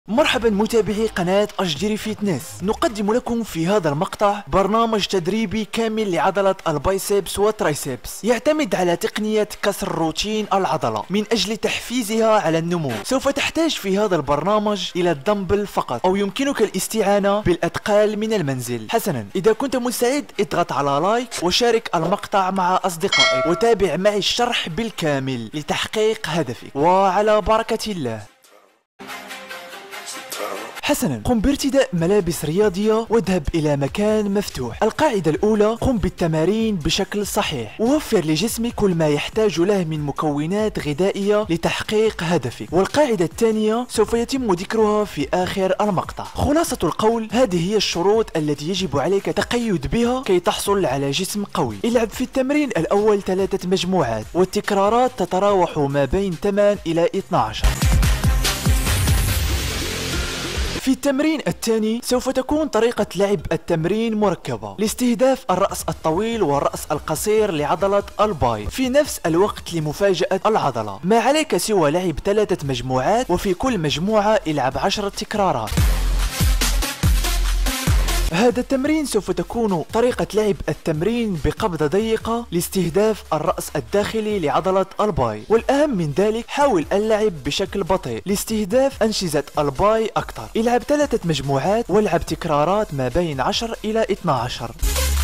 مرحبا متابعي قناة أشجري فيتنس. نقدم لكم في هذا المقطع برنامج تدريبي كامل لعضلة البايسبس والترايسبس، يعتمد على تقنية كسر روتين العضلة من أجل تحفيزها على النمو. سوف تحتاج في هذا البرنامج إلى الدمبل فقط، أو يمكنك الاستعانة بالأثقال من المنزل. حسنا، إذا كنت مستعد اضغط على لايك وشارك المقطع مع أصدقائك وتابع معي الشرح بالكامل لتحقيق هدفك، وعلى بركة الله. حسنا، قم بارتداء ملابس رياضية واذهب إلى مكان مفتوح. القاعدة الأولى: قم بالتمارين بشكل صحيح، ووفر لجسمك كل ما يحتاج له من مكونات غذائية لتحقيق هدفك. والقاعدة الثانية سوف يتم ذكرها في آخر المقطع. خلاصة القول: هذه هي الشروط التي يجب عليك التقيد بها كي تحصل على جسم قوي. العب في التمرين الأول 3 مجموعات، والتكرارات تتراوح ما بين 8 إلى 12. في التمرين الثاني سوف تكون طريقة لعب التمرين مركبة لاستهداف الرأس الطويل والرأس القصير لعضلة الباي في نفس الوقت لمفاجأة العضلة. ما عليك سوى لعب 3 مجموعات، وفي كل مجموعة العب 10 تكرارات. هذا التمرين سوف تكون طريقة لعب التمرين بقبضة ضيقة لاستهداف الرأس الداخلي لعضلة الباي، والأهم من ذلك حاول اللعب بشكل بطيء لاستهداف أنشزة الباي أكثر. العب 3 مجموعات والعب تكرارات ما بين 10 إلى 12.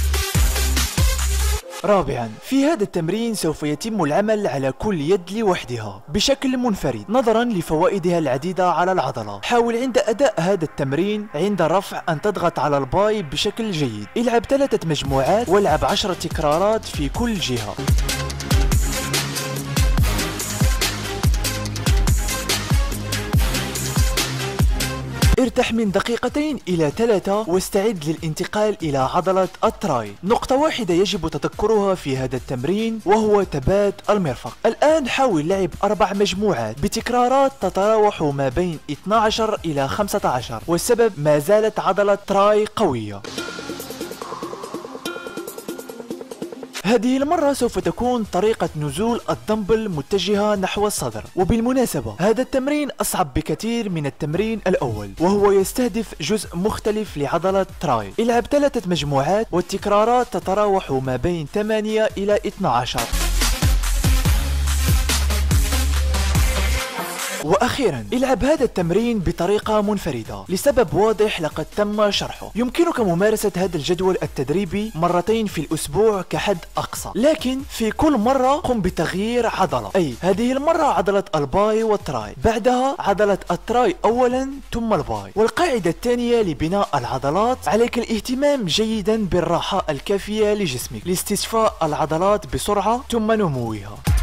رابعا، في هذا التمرين سوف يتم العمل على كل يد لوحدها بشكل منفرد نظرا لفوائدها العديدة على العضلة. حاول عند أداء هذا التمرين عند الرفع أن تضغط على الباي بشكل جيد. العب 3 مجموعات والعب 10 تكرارات في كل جهة. ارتاح من 2 دقيقة إلى 3 واستعد للانتقال إلى عضلة التراي. نقطة واحدة يجب تذكرها في هذا التمرين، وهو ثبات المرفق. الآن حاول لعب 4 مجموعات بتكرارات تتراوح ما بين 12 إلى 15، والسبب ما زالت عضلة تراي قوية. هذه المرة سوف تكون طريقة نزول الدمبل متجهة نحو الصدر. وبالمناسبة هذا التمرين أصعب بكثير من التمرين الأول، وهو يستهدف جزء مختلف لعضلة تراي. العب 3 مجموعات والتكرارات تتراوح ما بين 8 إلى 12. وأخيرا، العب هذا التمرين بطريقة منفردة لسبب واضح لقد تم شرحه. يمكنك ممارسة هذا الجدول التدريبي 2 مرات في الأسبوع كحد أقصى، لكن في كل مرة قم بتغيير عضلة، أي هذه المرة عضلة الباي والتراي، بعدها عضلة التراي أولا ثم الباي. والقاعدة الثانية لبناء العضلات: عليك الاهتمام جيدا بالراحة الكافية لجسمك لاستشفاء العضلات بسرعة ثم نموها.